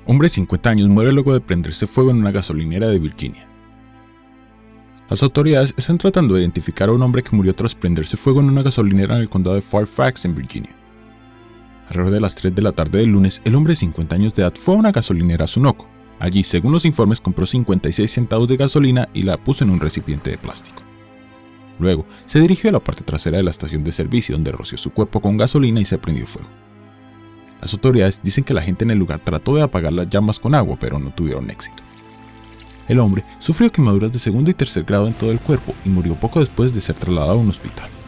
Hombre de 50 años muere luego de prenderse fuego en una gasolinera de Virginia. Las autoridades están tratando de identificar a un hombre que murió tras prenderse fuego en una gasolinera en el condado de Fairfax, en Virginia. Alrededor de las 3 de la tarde del lunes, el hombre de 50 años de edad fue a una gasolinera Sunoco. Allí, según los informes, compró 56 centavos de gasolina y la puso en un recipiente de plástico. Luego, se dirigió a la parte trasera de la estación de servicio, donde roció su cuerpo con gasolina y se prendió fuego. Las autoridades dicen que la gente en el lugar trató de apagar las llamas con agua, pero no tuvieron éxito. El hombre sufrió quemaduras de segundo y tercer grado en todo el cuerpo y murió poco después de ser trasladado a un hospital.